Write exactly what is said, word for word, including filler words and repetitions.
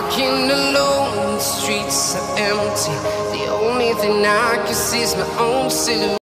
Walking alone, the streets are empty. The only thing I can see is my own silhouette.